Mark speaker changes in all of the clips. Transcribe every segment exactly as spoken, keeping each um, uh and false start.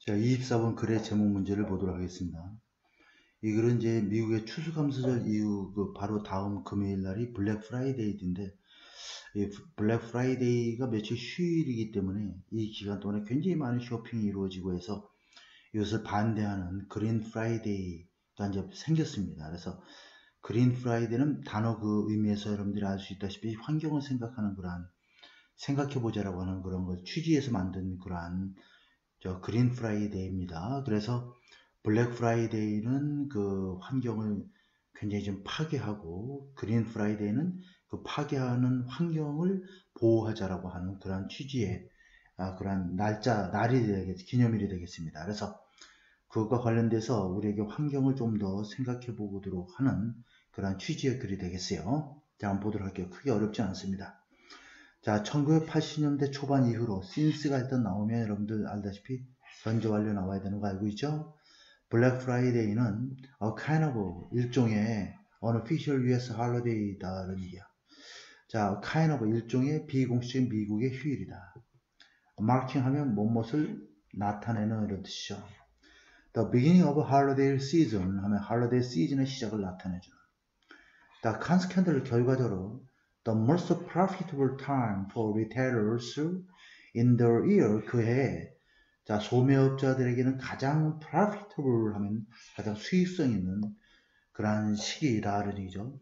Speaker 1: 자, 이십사 번 글의 제목 문제를 보도록 하겠습니다. 이 글은 이제 미국의 추수감사절 이후 그 바로 다음 금요일 날이 블랙 프라이데이인데, 이 블랙 프라이데이가 며칠 휴일이기 때문에 이 기간 동안에 굉장히 많은 쇼핑이 이루어지고 해서 이것을 반대하는 그린 프라이데이가 이제 생겼습니다. 그래서 그린 프라이데이는 단어 그 의미에서 여러분들이 알 수 있다시피 환경을 생각하는 그러한 생각해보자라고 하는 그런 걸 취지해서 만든 그러한 저 그린 프라이데이입니다. 그래서 블랙 프라이데이는 그 환경을 굉장히 좀 파괴하고 그린 프라이데이는 그 파괴하는 환경을 보호하자라고 하는 그런 취지의 아, 그런 날짜, 날이 되겠, 기념일이 되겠습니다. 그래서 그것과 관련돼서 우리에게 환경을 좀 더 생각해 보도록 하는 그런 취지의 글이 되겠어요. 자, 한번 보도록 할게요. 크게 어렵지 않습니다. 자, 천구백팔십 년대 초반 이후로 since가 일단 나오면 여러분들 알다시피 현재 완료 나와야 되는 거 알고 있죠? 블랙 프라이데이는 a kind of 일종의 unofficial 유에스 holiday다라는 얘기야. 자, kind of 일종의 비공식적인 미국의 휴일이다. marking 하면 무엇을 나타내는 이런 뜻이죠. The beginning of holiday season 하면 holiday season의 시작을 나타내주는. The consequently 결과적으로 the most profitable time for retailers in the year 그 해에 자 소매업자들에게는 가장 profitable 하면 가장 수익성 있는 그러한 시기라는 얘기죠.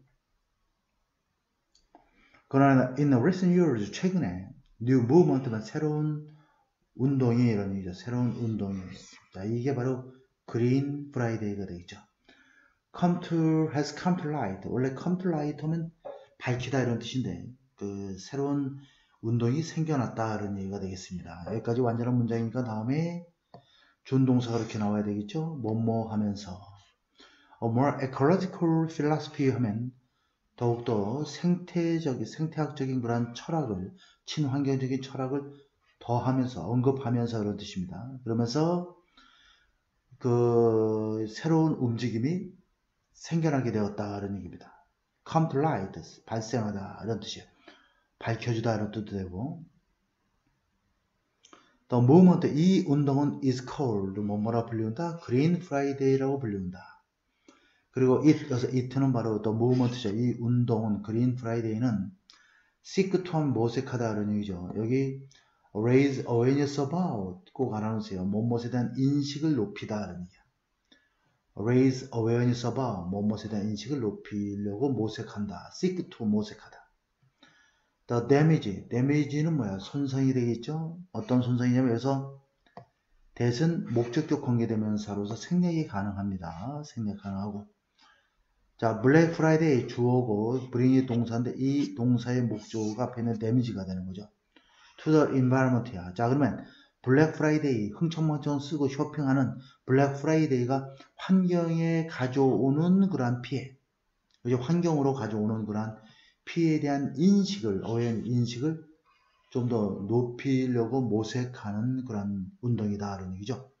Speaker 1: 그러나 in the recent years 최근에 new movement는 새로운 운동이 이런 얘기죠. 새로운 운동이 자 이게 바로 그린 프라이데이가 되겠죠. come to has come to light 원래 come to light 하면 밝히다 이런 뜻인데 그 새로운 운동이 생겨났다 이런 얘기가 되겠습니다. 여기까지 완전한 문장이니까 다음에 준동사가 이렇게 나와야 되겠죠. 뭐뭐 하면서 a more ecological philosophy 하면 더욱더 생태적인 생태학적인 그런 철학을 친환경적인 철학을 더하면서 언급하면서 이런 뜻입니다. 그러면서 그 새로운 움직임이 생겨나게 되었다는 얘기입니다. come to light, 발생하다 이런 뜻이에요. 밝혀주다 이런 뜻도 되고 the movement, 이 운동은 is called, 뭐뭐라 불리운다? Green Friday라고 불리운다. 그리고 it, 그래서 it는 바로 the movement죠. 이 운동은 Green Friday는 seek to 하면 모색하다 이런 얘기죠. 여기 raise awareness about 꼭 알아놓으세요. 뭐뭐에 대한 인식을 높이다 이런 얘기야. raise awareness about 뭐뭐에 대한 인식을 높이려고 모색한다. seek to 모색하다. the damage, damage는 뭐야? 손상이 되겠죠? 어떤 손상이냐면 여기서 that은 목적격 관계대명사로서 생략이 가능합니다. 생략 가능하고 자, 블랙 프라이데이 주어고 bring이 동사인데 이 동사의 목적어가 앞에 있는 damage가 되는 거죠. to the environment야. 자, 그러면 블랙 프라이데이 흥청망청 쓰고 쇼핑하는 블랙 프라이데이가 환경에 가져오는 그러한 피해, 그죠? 환경으로 가져오는 그러한 피해에 대한 인식을, 어연 인식을 좀 더 높이려고 모색하는 그런 운동이다. 라는 얘기죠.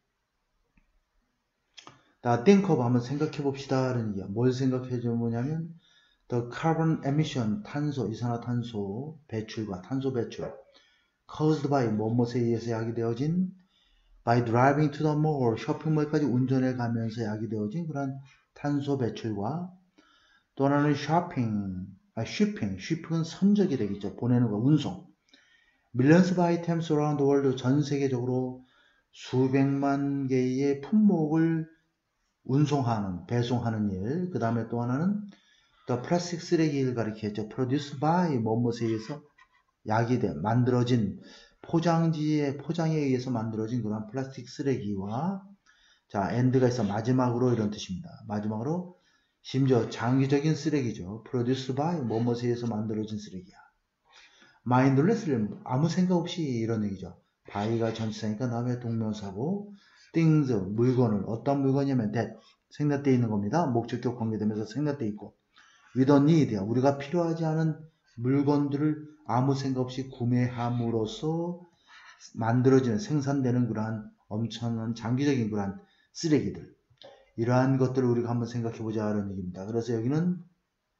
Speaker 1: 자, think of 한번 생각해 봅시다. 라는 얘기야. 뭘 생각해 주냐면, the carbon emission, 탄소, 이산화탄소 배출과 탄소 배출, caused by 뭐뭐에 의해서 야기되어진, by driving to the mall, 쇼핑몰까지 운전해 가면서 야기되어진 그런 탄소 배출과 또 하나는 쇼핑, 아, shipping, shipping은 선적이 되겠죠. 보내는 거, 운송. millions of items around the world, 전 세계적으로 수백만 개의 품목을 운송하는, 배송하는 일. 그 다음에 또 하나는 the plastic 쓰레기를 가리키겠죠. produced by 뭐뭐에 의해서 야기된, 만들어진 포장지의 포장에 의해서 만들어진 그런 플라스틱 쓰레기와 자, end가 있어 마지막으로 이런 뜻입니다. 마지막으로 심지어 장기적인 쓰레기죠. produced by 뭐뭐에 의해서 만들어진 쓰레기야. mindlessly 아무 생각 없이 이런 얘기죠. by가 전치사니까 다음에 동명사고 things 물건을 어떤 물건이냐면 that 생략되어 있는 겁니다. 목적격 관계되면서 생략되어 있고 without need 우리가 필요하지 않은 물건들을 아무 생각 없이 구매함으로써 만들어지는 생산되는 그러한 엄청난 장기적인 그러한 쓰레기들 이러한 것들을 우리가 한번 생각해 보자 하는 얘기입니다. 그래서 여기는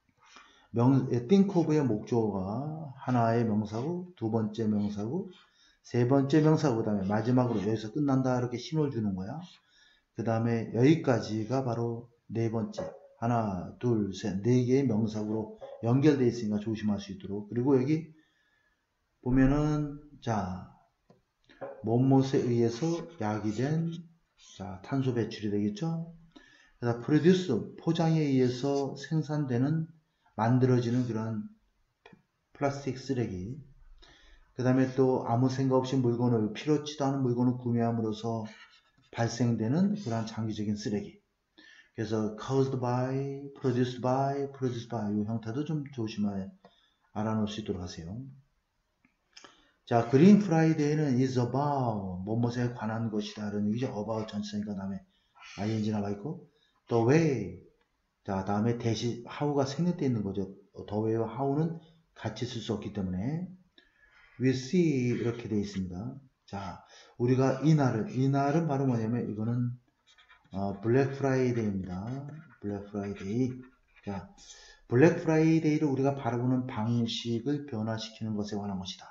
Speaker 1: 명, think of의 목적어가 하나의 명사고 두 번째 명사고 세 번째 명사고 그 다음에 마지막으로 여기서 끝난다 이렇게 신호를 주는 거야. 그 다음에 여기까지가 바로 네 번째. 하나, 둘, 셋, 네 개의 명사구로 연결되어 있으니까 조심할 수 있도록. 그리고 여기 보면은 자 못못에 의해서 야기된 자 탄소 배출이 되겠죠. 그다음 프로듀스 포장에 의해서 생산되는 만들어지는 그런 플라스틱 쓰레기. 그 다음에 또 아무 생각 없이 물건을 필요치도 않은 물건을 구매함으로써 발생되는 그러한 장기적인 쓰레기. 그래서 caused by, produced by, produced by 이 형태도 좀 조심하여 알아놓을 수 있도록 하세요. 자, 그린 프라이데이는 is about 뭐뭐에 관한 것이다 이런 얘기죠. about 전치사니까 다음에 ing 나와 있고 the way 자 다음에 대시 how가 생략되어 있는 거죠. the way와 how는 같이 쓸 수 없기 때문에 we see 이렇게 되어 있습니다. 자, 우리가 이날은 이날은 바로 뭐냐면 이거는 어, 블랙 프라이데이입니다. 블랙 프라이데이. 자, 블랙 프라이데이를 우리가 바라보는 방식을 변화시키는 것에 관한 것이다.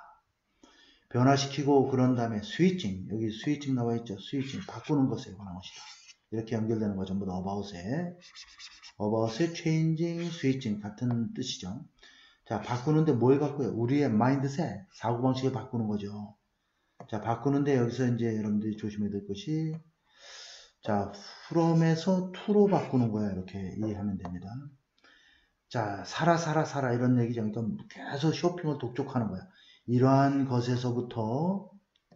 Speaker 1: 변화시키고 그런 다음에 스위칭, 여기 스위칭 나와 있죠. 스위칭, 바꾸는 것에 관한 것이다. 이렇게 연결되는 거 전부 다 about에 about에 changing, switching 같은 뜻이죠. 자, 바꾸는데 뭘 바꿔요? 우리의 마인드셋, 사고방식을 바꾸는 거죠. 자, 바꾸는데 여기서 이제 여러분들이 조심해야 될 것이 자, from에서 to로 바꾸는 거야. 이렇게 이해하면 됩니다. 자, 살아 살아 살아 이런 얘기죠. 그러니까 계속 쇼핑을 독촉하는 거야. 이러한 것에서부터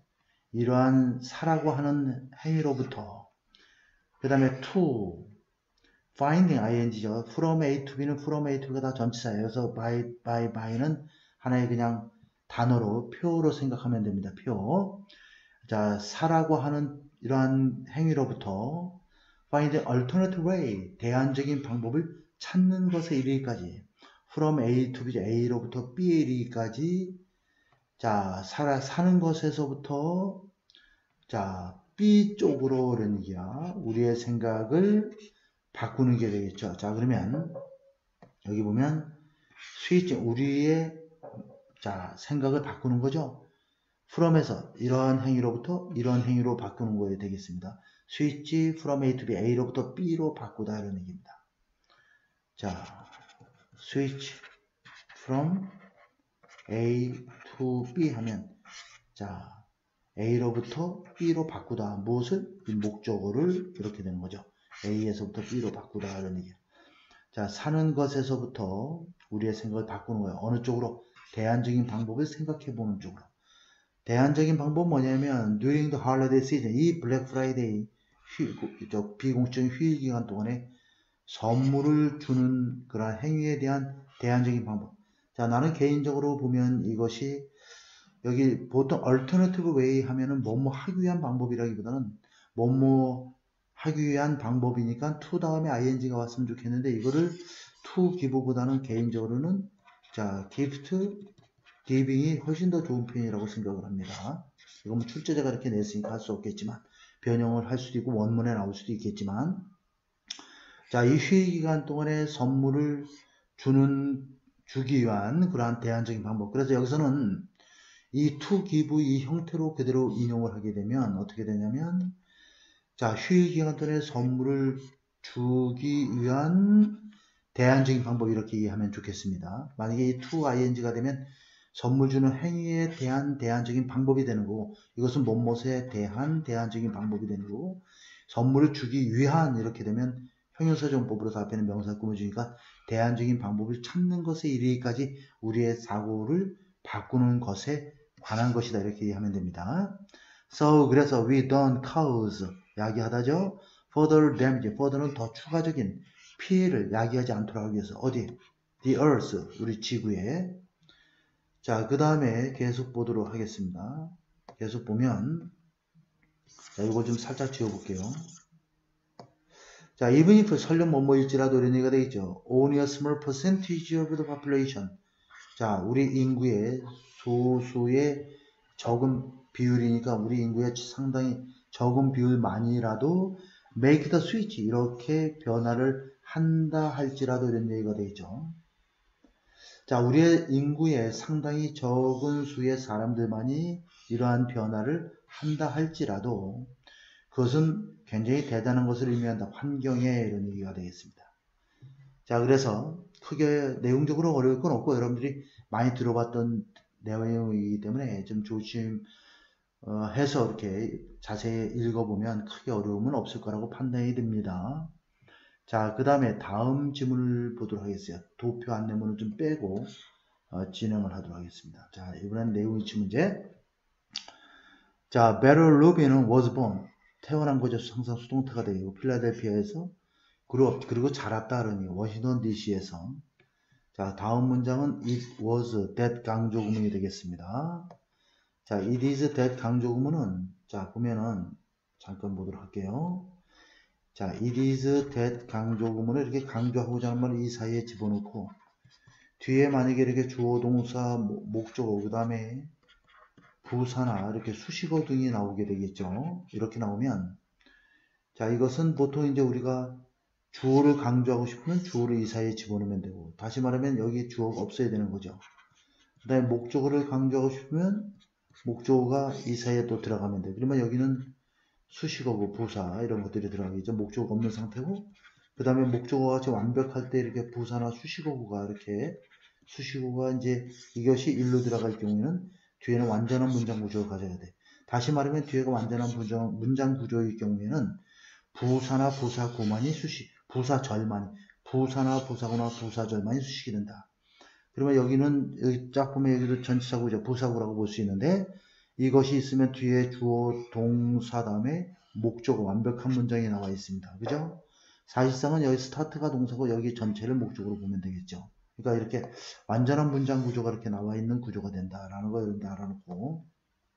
Speaker 1: 이러한 사라고 하는 행위로부터 그 다음에 to finding ing죠. from A to B는 from A to B가 다 전치사예요. 그래서 by, by, by는 하나의 그냥 단어로 표로 생각하면 됩니다. 표. 자, 사라고 하는 이러한 행위로부터 find an alternative way 대안적인 방법을 찾는 것에 이르기까지 from A to B A로부터 B에 이르기까지 자, 살아, 사는 것에서부터, 자, B 쪽으로 이런 얘기야. 우리의 생각을 바꾸는 게 되겠죠. 자, 그러면, 여기 보면, 스위치, 우리의, 자, 생각을 바꾸는 거죠. from에서 이런 행위로부터 이런 행위로 바꾸는 거에 되겠습니다. 스위치, from A to B, A로부터 B로 바꾸다, 이런 얘기입니다. 자, 스위치, from A to B 하면 자 A로부터 B로 바꾸다 무엇을? 목적어를 이렇게 되는 거죠. A에서부터 B로 바꾸다 이런 얘기예요. 자, 사는 것에서부터 우리의 생각을 바꾸는 거예요. 어느 쪽으로? 대안적인 방법을 생각해 보는 쪽으로. 대안적인 방법은 뭐냐면 during the holiday season 이 블랙 프라이데이 비공식적인 휴일 기간 동안에 선물을 주는 그런 행위에 대한 대안적인 방법. 자, 나는 개인적으로 보면 이것이 여기 보통 alternative way 하면은 뭐뭐 하기 위한 방법이라기보다는 뭐뭐 하기 위한 방법이니까 to 다음에 ing가 왔으면 좋겠는데 이거를 to give보다는 개인적으로는 자, gift, giving이 훨씬 더 좋은 표현이라고 생각을 합니다. 이건 뭐 출제자가 이렇게 냈으니까 할 수 없겠지만 변형을 할 수도 있고 원문에 나올 수도 있겠지만 자, 이 휴일 기간 동안에 선물을 주는 주기 위한 그러한 대안적인 방법. 그래서 여기서는 이 to give 이 형태로 그대로 인용을 하게 되면 어떻게 되냐면 자, 휴일 기간 동안에 선물을 주기 위한 대안적인 방법 이렇게 이해하면 좋겠습니다. 만약에 이 to ing가 되면 선물 주는 행위에 대한 대안적인 방법이 되는 거고 이것은 뭐뭐에 대한 대안적인 방법이 되는 거고 선물을 주기 위한 이렇게 되면 형용사정법으로 앞에는 명사를 꾸며주니까 대안적인 방법을 찾는 것에 이르기까지 우리의 사고를 바꾸는 것에 관한 것이다 이렇게 이해하면 됩니다. So 그래서 we don't cause 야기하다죠. further damage, further는 더 추가적인 피해를 야기하지 않도록 하기 위해서 어디? The earth, 우리 지구에. 자, 그 다음에 계속 보도록 하겠습니다. 계속 보면 자, 이거 좀 살짝 지워볼게요. 자, even if 설령 뭐뭐일지라도 이런 얘기가 되겠죠. Only a small percentage of the population. 자, 우리 인구의 소수의 적은 비율이니까 우리 인구의 상당히 적은 비율만이라도 make the switch 이렇게 변화를 한다 할지라도 이런 얘기가 되겠죠. 자, 우리의 인구의 상당히 적은 수의 사람들만이 이러한 변화를 한다 할지라도 그것은 굉장히 대단한 것을 의미한다. 환경에 이런 얘기가 되겠습니다. 자, 그래서 크게 내용적으로 어려울 건 없고 여러분들이 많이 들어봤던 내용이기 때문에 좀 조심해서 이렇게 자세히 읽어보면 크게 어려움은 없을 거라고 판단이 듭니다. 자, 그 다음에 다음 지문을 보도록 하겠어요. 도표 안내문을 좀 빼고 어, 진행을 하도록 하겠습니다. 자, 이번엔 내용이치 문제. 자, 베럴 루빈은 was born. 태어난 거죠. 항상 수동태가 되고 필라델피아에서 그리고, 그리고 자랐다는 워싱턴 디씨에서. 자, 다음 문장은 it was that 강조 구문이 되겠습니다. 자, it is that 강조 구문은 자, 보면은 잠깐 보도록 할게요. 자, it is that 강조 구문을 이렇게 강조하고자 하는 말을 이 사이에 집어넣고 뒤에 만약에 이렇게 주어 동사 목적어 그 다음에 부사나 이렇게 수식어 등이 나오게 되겠죠. 이렇게 나오면 자, 이것은 보통 이제 우리가 주어를 강조하고 싶으면 주어를 이 사이에 집어넣으면 되고 다시 말하면 여기 주어가 없어야 되는 거죠. 그 다음에 목적어를 강조하고 싶으면 목적어가 이 사이에 또 들어가면 돼. 그러면 여기는 수식어고 부사 이런 것들이 들어가겠죠. 목적어가 없는 상태고 그 다음에 목적어가 같이 완벽할 때 이렇게 부사나 수식어가 이렇게 수식어가 이제 이것이 일로 들어갈 경우에는 뒤에는 완전한 문장 구조를 가져야 돼. 다시 말하면 뒤에가 완전한 문장, 문장 구조일 경우에는 부사나 부사구만이 수식, 부사절만이, 부사나 부사구나 부사절만이 수식이 된다. 그러면 여기는 여기 쫙 보면 여기도 전치사구죠. 부사구라고 볼 수 있는데 이것이 있으면 뒤에 주어, 동사 다음에 목적어 완벽한 문장이 나와 있습니다. 그죠? 사실상은 여기 스타트가 동사고 여기 전체를 목적으로 보면 되겠죠. 그러니까 이렇게 완전한 문장 구조가 이렇게 나와 있는 구조가 된다라는 거 여러분들 알아놓고.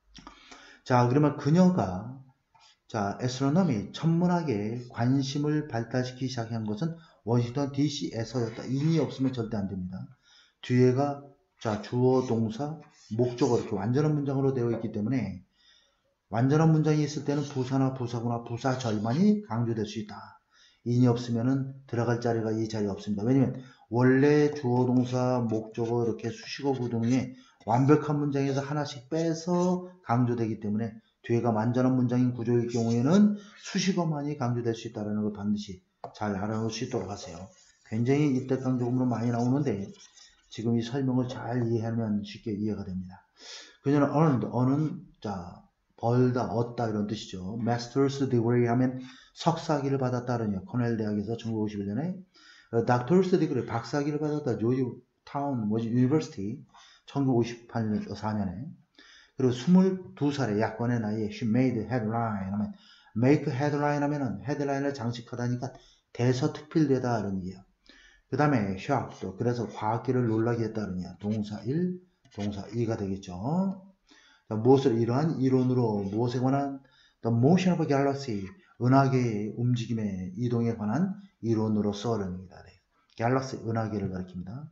Speaker 1: 자, 그러면 그녀가 자, 애스트로노미 천문학에 관심을 발달시키기 시작한 것은 워싱턴 디씨에서였다. 인이 없으면 절대 안 됩니다. 뒤에가 자, 주어, 동사, 목적어 이렇게 완전한 문장으로 되어 있기 때문에 완전한 문장이 있을 때는 부사나 부사구나 부사절만이 강조될 수 있다. 인이 없으면은 들어갈 자리가 이 자리에 없습니다. 왜냐면 원래 주어, 동사, 목적어 이렇게 수식어 구동에 완벽한 문장에서 하나씩 빼서 강조되기 때문에 뒤에가 완전한 문장인 구조일 경우에는 수식어만이 강조될 수 있다는 걸 반드시 잘 알아놓을 수 있도록 하세요. 굉장히 이때 강조문으로 많이 나오는데 지금 이 설명을 잘 이해하면 쉽게 이해가 됩니다. 그녀는 earned, earn은 자 벌다, 얻다 이런 뜻이죠. Master's degree 하면 석사학위를 받았다는요. 코넬 대학에서 천구백오십일 년에 Doctor's degree 박사학위를 받았다. 조지 타운 뭐지 유니버시티 천구백오십팔 년 사 년에 그리고 스물두 살의 약관의 나이에 she made headline 하면 make headline 하면은 헤드라인을 장식하다니까 대서특필되다 이런 얘기야. 그 다음에 shocked 그래서 과학계를 놀라게 했다는 얘기야. 동사 일, 동사 이가 되겠죠. 자, 무엇을 이러한 이론으로 무엇에 관한 the motion of a galaxy 은하계의 움직임의 이동에 관한 이론으로서 이런 얘기다. 갤럭시 은하계를 가리킵니다.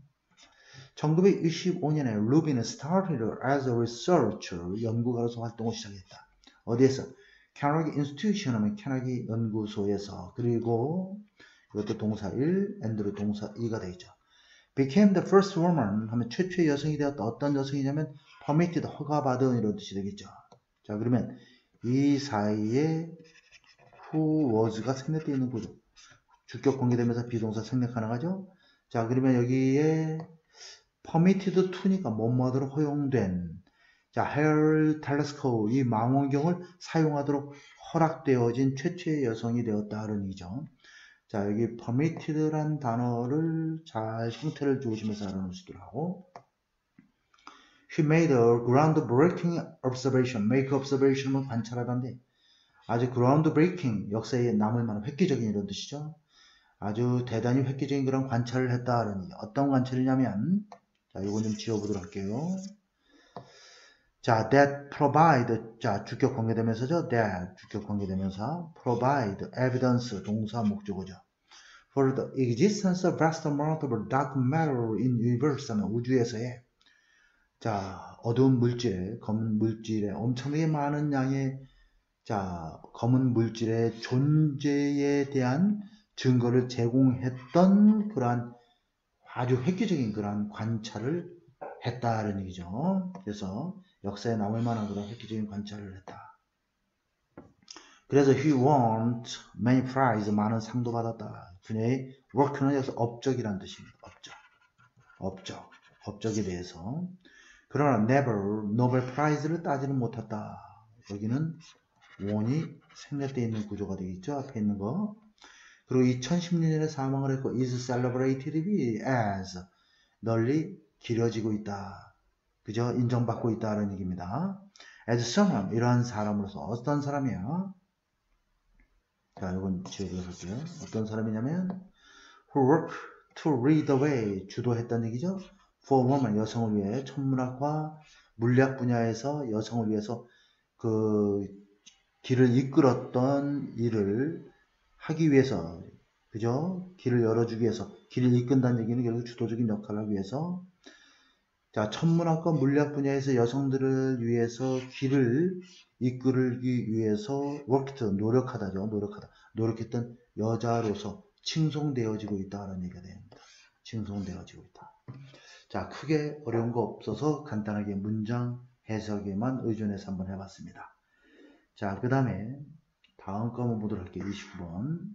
Speaker 1: 천구백육십오 년에 루빈은 started as a researcher 연구가로서 활동을 시작했다. 어디에서? 캐너기 인스티튜션 하면 캐너기 연구소에서 그리고 이것도 동사 일, and로 동사 이가 되죠. became the first woman 하면 최초의 여성이 되었다. 어떤 여성이냐면 permitted 허가받은 이런 뜻이 되겠죠. 자 그러면 이 사이에 who was가 생략되어 있는 구조. 주격 공개되면서 비동사 생략 가능하죠. 자 그러면 여기에 permitted to니까 뭐뭐하도록 허용된 자 Hale telescope 이 망원경을 사용하도록 허락되어진 최초의 여성이 되었다는 얘기죠. 자 여기 permitted란 단어를 잘 형태를 주시면서 알아놓을 수 있도록 하고 She made a groundbreaking observation. make observation은 관찰하다인데 아주 groundbreaking 역사에 남을 만한 획기적인 이런 뜻이죠. 아주 대단히 획기적인 그런 관찰을 했다는 어떤 관찰이냐면 자 이거 좀 지워보도록 할게요. 자 that provide 자 주격 관계되면서죠. that 주격 관계되면서 provide evidence 동사 목적어죠. for the existence of vast amount of dark matter in universe 하면 우주에서의 자 어두운 물질 검은 물질에 엄청나게 많은 양의 자 검은 물질의 존재에 대한 증거를 제공했던 그러한 아주 획기적인 그러한 관찰을 했다는 얘기죠. 그래서 역사에 남을 만한 그런 획기적인 관찰을 했다. 그래서 he won many prizes, 많은 상도 받았다. 그녀의 work는 여기서 업적이란 뜻입니다. 업적. 업적. 업적에 대해서. 그러나 never 노벨 프라이즈를 따지는 못했다. 여기는 won이 생략되어 있는 구조가 되겠죠. 앞에 있는 거. 그리고 이천십육 년에 사망을 했고 is celebrated as 널리 기려지고 있다. 그죠? 인정받고 있다는 얘기입니다. as someone, 이러한 사람으로서 어떤 사람이야? 자, 이건 지워보도록 할게요. 어떤 사람이냐면 who work to lead the way, 주도했다는 얘기죠. for woman, 여성을 위해 천문학과 물리학 분야에서 여성을 위해서 그 길을 이끌었던 일을 하기 위해서, 그죠? 길을 열어주기 위해서, 길을 이끈다는 얘기는 결국 주도적인 역할을 하기 위해서, 자, 천문학과 물리학 분야에서 여성들을 위해서 길을 이끌기 위해서 worked, 노력하다죠. 노력하다. 노력했던 여자로서 칭송되어지고 있다는 얘기가 됩니다. 칭송되어지고 있다. 자, 크게 어려운 거 없어서 간단하게 문장 해석에만 의존해서 한번 해봤습니다. 자, 그 다음에 다음 거 한번 보도록 할게요. 이십구 번.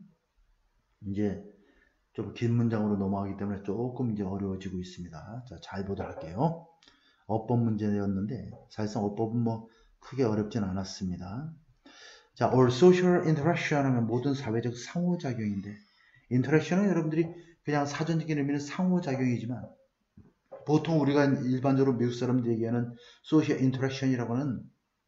Speaker 1: 이제 좀 긴 문장으로 넘어가기 때문에 조금 이제 어려워지고 있습니다. 자, 잘 보도록 할게요. 어법 문제였는데 사실상 어법은 뭐 크게 어렵진 않았습니다. 자, all social interaction 하면 모든 사회적 상호작용인데, interaction은 여러분들이 그냥 사전적인 의미는 상호작용이지만 보통 우리가 일반적으로 미국 사람들이 얘기하는 social interaction이라고 하는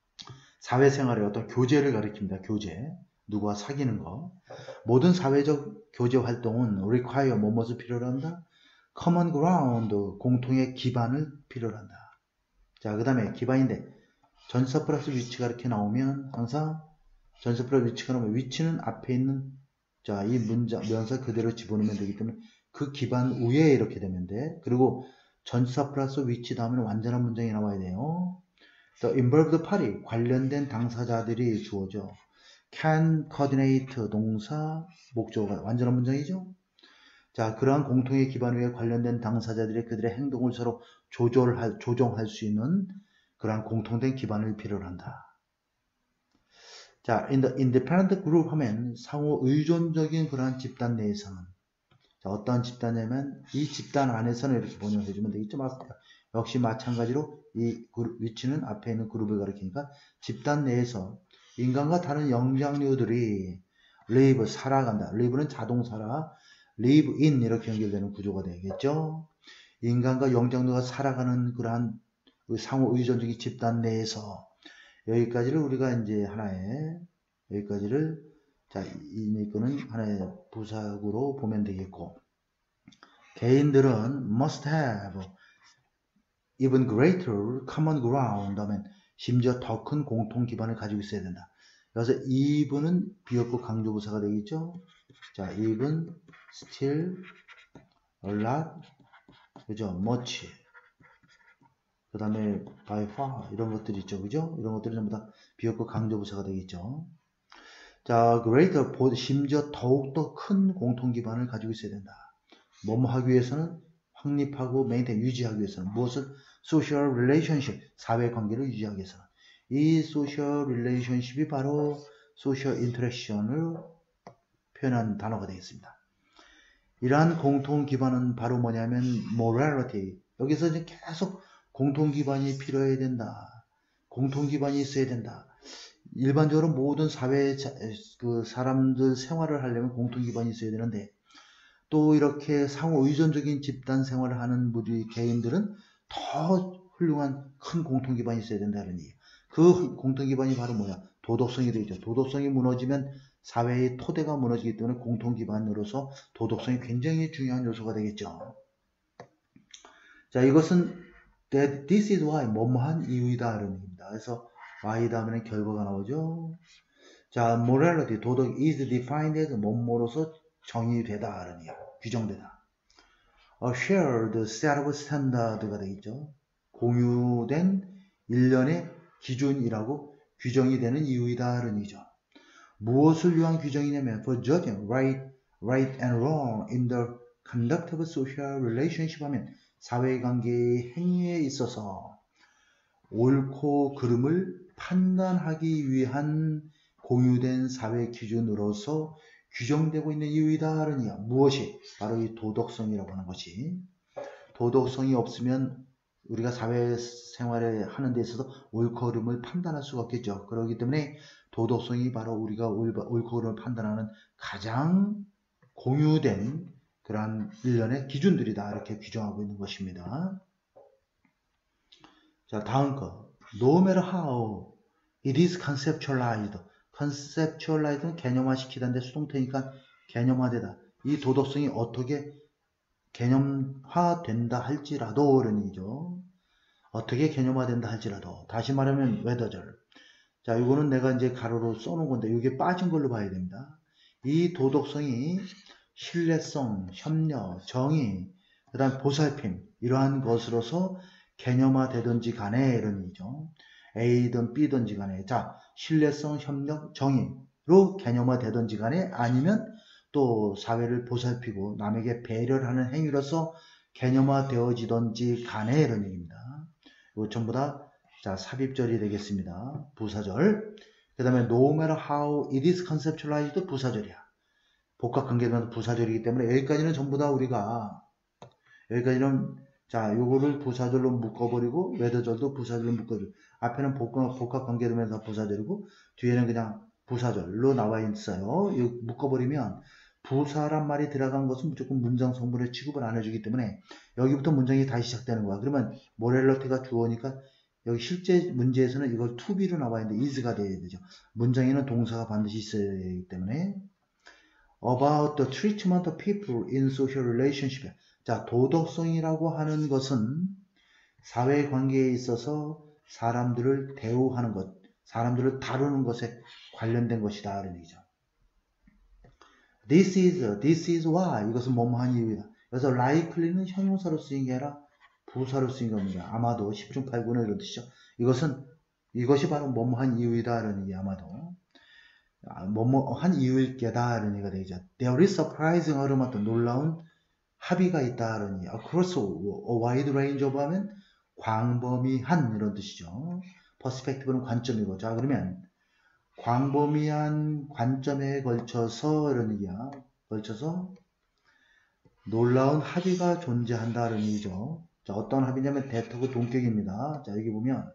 Speaker 1: 사회생활의 어떤 교제를 가리킵니다. 교제. 누구와 사귀는 거. 모든 사회적 교제 활동은 require 뭐뭇을 필요로 한다? common ground, 공통의 기반을 필요로 한다. 자, 그 다음에 기반인데 전치사 플러스 위치가 이렇게 나오면 항상 전치사 플러스 위치가 나오면 위치는 앞에 있는, 자, 이 문장, 명사 그대로 집어넣으면 되기 때문에 그 기반 위에 이렇게 되면 돼. 그리고 전치사 플러스 위치 다음에는 완전한 문장이 나와야 돼요. The involved party, 관련된 당사자들이 주어져. can coordinate, 동사, 목적어가 완전한 문장이죠. 자, 그러한 공통의 기반 위에 관련된 당사자들이 그들의 행동을 서로 조절할, 조정할 수 있는 그러한 공통된 기반을 필요로 한다. 자, in the independent group 하면 상호 의존적인 그러한 집단 내에서는, 자, 어떠한 집단이냐면 이 집단 안에서는 이렇게 번역해 주면 되겠죠. 맞습니다. 역시 마찬가지로 이 그룹, 위치는 앞에 있는 그룹을 가리키니까 집단 내에서 인간과 다른 영장류들이 live, 살아간다. live는 자동사라 live in 이렇게 연결되는 구조가 되겠죠. 인간과 영장류가 살아가는 그러한 상호 의존적인 집단 내에서, 여기까지를 우리가 이제 하나의, 여기까지를, 자, 이 거는 하나의 부사구로 보면 되겠고, 개인들은 must have even greater common ground 하면 심지어 더 큰 공통 기반을 가지고 있어야 된다. 그래서 even은 비역구 강조부사가 되겠죠. 자, even, still, a lot, 그죠? much. 그 다음에 by far 이런 것들이 있죠. 그죠? 이런 것들이 전부 다 비역구 강조부사가 되겠죠. 자, greater, 심지어 더욱더 큰 공통 기반을 가지고 있어야 된다. 뭐뭐 하기 위해서는 확립하고 maintain, 유지하기 위해서는 무엇을? social relationship, 사회관계를 유지하기 위해서는. 이 social relationship이 바로 social interaction을 표현한 단어가 되겠습니다. 이러한 공통 기반은 바로 뭐냐면 morality. 여기서 이제 계속 공통 기반이 필요해야 된다. 공통 기반이 있어야 된다. 일반적으로 모든 사회 그 사람들 생활을 하려면 공통 기반이 있어야 되는데, 또 이렇게 상호 의존적인 집단 생활을 하는 우리 개인들은 더 훌륭한 큰 공통 기반이 있어야 된다는 얘기예요. 그 공통 기반이 바로 뭐야? 도덕성이 되죠. 도덕성이 무너지면 사회의 토대가 무너지기 때문에 공통 기반으로서 도덕성이 굉장히 중요한 요소가 되겠죠. 자, 이것은 that this is why, 뭐뭐한 이유이다 라는 얘기입니다. 그래서 why 다음에는 결과가 나오죠. 자, morality, 도덕 is defined as 뭐뭐로서 정의되다 라는 얘기예요. 규정되다. A shared set of standard가 되겠죠. 공유된 일련의 기준이라고 규정이 되는 이유이다 라는 얘기죠. 무엇을 위한 규정이냐면 for judging right, right and wrong in the conduct of social relationship 하면 사회관계의 행위에 있어서 옳고 그름을 판단하기 위한 공유된 사회 기준으로서 규정되고 있는 이유이다 하는 이야. 무엇이? 바로 이 도덕성이라고 하는 것이. 도덕성이 없으면 우리가 사회생활을 하는 데 있어서 옳고 그름을 판단할 수가 없겠죠. 그렇기 때문에 도덕성이 바로 우리가 옳고 그름을 판단하는 가장 공유된 그러한 일련의 기준들이다. 이렇게 규정하고 있는 것입니다. 자, 다음 거. No matter how it is conceptualized. conceptualized는 개념화시키다인데 수동태니까 개념화되다. 이 도덕성이 어떻게 개념화된다 할지라도 그런 얘기죠. 어떻게 개념화된다 할지라도. 다시 말하면 whether. 자, 이거는 내가 이제 가로로 써놓은 건데 이게 빠진 걸로 봐야 됩니다. 이 도덕성이 신뢰성, 협력, 정의, 그 다음 보살핌 이러한 것으로서 개념화되든지 간에 이런 얘기죠. A든 B든지 간에 자 신뢰성, 협력, 정의로 개념화되든지 간에 아니면 또 사회를 보살피고 남에게 배려를 하는 행위로서 개념화되어지든지 간에 이런 얘기입니다. 이거 전부 다 자 삽입절이 되겠습니다. 부사절. 그 다음에 no matter how it is conceptualized 부사절이야. 복합관계는 부사절이기 때문에 여기까지는 전부 다 우리가 여기까지는 자 요거를 부사절로 묶어버리고 whether절도 부사절로 묶어버리고 앞에는 복합관계되면서 부사절이고 뒤에는 그냥 부사절로 나와 있어요. 이거 묶어버리면 부사란 말이 들어간 것은 무조건 문장 성분에 취급을 안 해주기 때문에 여기부터 문장이 다시 시작되는 거야. 그러면 모렐러티가 주어니까 여기 실제 문제에서는 이걸 to be로 나와 있는데 is가 돼야 되죠. 문장에는 동사가 반드시 있어야 되기 때문에 about the treatment of people in social relationship. 자, 도덕성이라고 하는 것은 사회관계에 있어서 사람들을 대우하는 것, 사람들을 다루는 것에 관련된 것이다. 이런 얘기죠. This is, this is why. 이것은 뭐뭐한 이유이다. 그래서 likely는 형용사로 쓰인 게 아니라 부사로 쓰인 겁니다. 아마도 십 중 팔 구는 이런 뜻이죠. 이것은, 이것이 바로 뭐뭐한 이유이다. 이런 얘기 아마도. 뭐뭐한 이유일 게다. 이런 얘기가 되죠. There is surprising 어떤 놀라운 합의가 있다. 이런 얘기. Across a wide range of 하면 광범위한 이런 뜻이죠. 퍼스펙티브는 관점이고. 자, 그러면 광범위한 관점에 걸쳐서 이런 얘기야. 걸쳐서 놀라운 합의가 존재한다는 얘기죠. 자, 어떤 합의냐면 대토그 동격입니다. 자, 여기 보면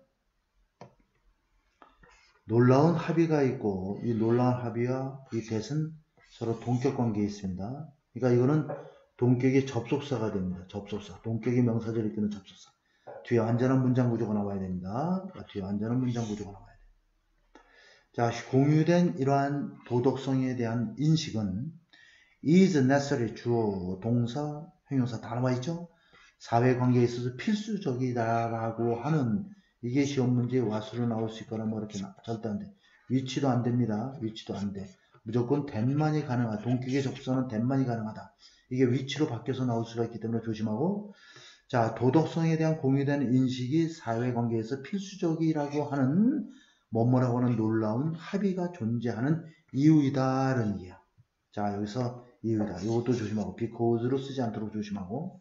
Speaker 1: 놀라운 합의가 있고 이 놀라운 합의와 이 대은 서로 동격 관계에 있습니다. 그러니까 이거는 동격의 접속사가 됩니다. 접속사. 동격의 명사절을 이끄는 접속사. 뒤에 완전한 문장 구조가 나와야 됩니다. 뒤에 완전한 문장 구조가 나와야 돼요. 자, 공유된 이러한 도덕성에 대한 인식은 is necessary 주어, 동사, 형용사 다 나와 있죠? 사회관계에 있어서 필수적이다라고 하는 이게 시험 문제에 와수로 나올 수 있거나 뭐 이렇게 나, 절대 안 돼. 위치도 안 됩니다. 위치도 안 돼. 무조건 된만이 가능하다. 동격의 접수는 된만이 가능하다. 이게 위치로 바뀌어서 나올 수가 있기 때문에 조심하고 자, 도덕성에 대한 공유된 인식이 사회관계에서 필수적이라고 하는 뭐뭐라고 하는 놀라운 합의가 존재하는 이유이다라는 얘기야. 자, 여기서 이유이다. 이것도 조심하고 because로 쓰지 않도록 조심하고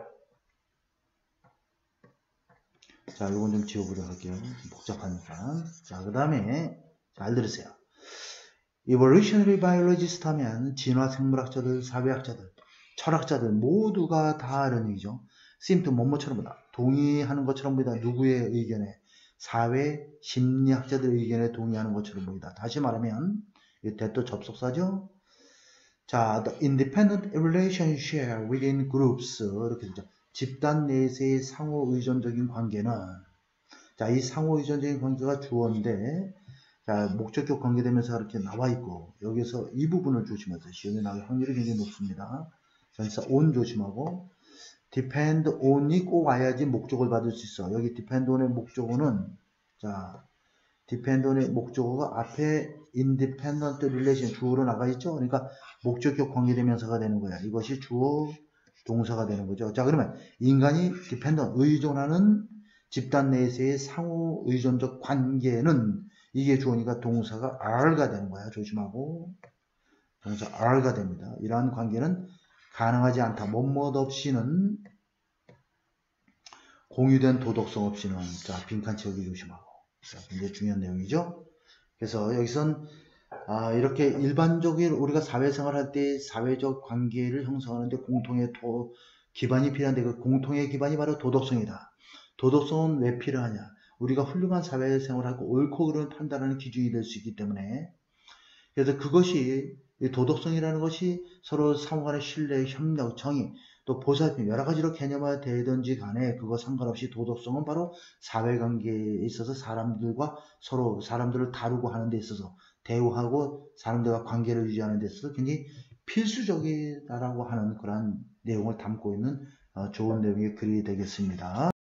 Speaker 1: 자, 이건 좀 지워보도록 할게요. 복잡하니까. 자, 그 다음에 잘 들으세요. Evolutionary biologist 하면 진화 생물학자들, 사회학자들, 철학자들 모두가 다 이런 얘기죠. seem to 뭐뭐처럼 보다. 동의하는 것처럼 보이다. 누구의 의견에? 사회 심리학자들 의견에 동의하는 것처럼 보이다. 다시 말하면 이 대또 접속사죠. 자, the independent relationship within groups 이렇게 되죠. 집단 내에서의 상호 의존적인 관계는 자, 이 상호 의존적인 관계가 주어인데 자, 목적격 관계되면서 이렇게 나와 있고 여기서 이 부분을 조심하세요. 시험에 나올 확률이 굉장히 높습니다. 그래서 on 조심하고 depend on이 꼭 와야지 목적을 받을 수 있어. 여기 depend on의 목적어는 자, depend on의 목적어가 앞에 independent relation 주어로 나가 있죠. 그러니까 목적격 관계대명사가 되는 거야. 이것이 주어 동사가 되는 거죠. 자, 그러면 인간이 dependent 의존하는 집단 내에서의 상호 의존적 관계는 이게 주어니까 동사가 are가 되는 거야. 조심하고 동사 are가 됩니다. 이러한 관계는 가능하지 않다. 뭐뭇 없이는 공유된 도덕성 없이는 자 빈칸 채우기 조심하고. 자, 굉장히 중요한 내용이죠. 그래서 여기선 아, 이렇게 일반적인 우리가 사회생활 할 때 사회적 관계를 형성하는데 공통의 도, 기반이 필요한데 그 공통의 기반이 바로 도덕성이다. 도덕성은 왜 필요하냐? 우리가 훌륭한 사회생활하고 옳고 그름을 판단하는 기준이 될 수 있기 때문에 그래서 그것이 이 도덕성이라는 것이 서로 상호간의 신뢰, 협력, 정의, 또 보살핌 여러 가지로 개념화되든지 간에 그거 상관없이 도덕성은 바로 사회관계에 있어서 사람들과 서로 사람들을 다루고 하는 데 있어서 대우하고 사람들과 관계를 유지하는 데 있어서 굉장히 필수적이다라고 하는 그런 내용을 담고 있는 어, 좋은 내용의 글이 되겠습니다.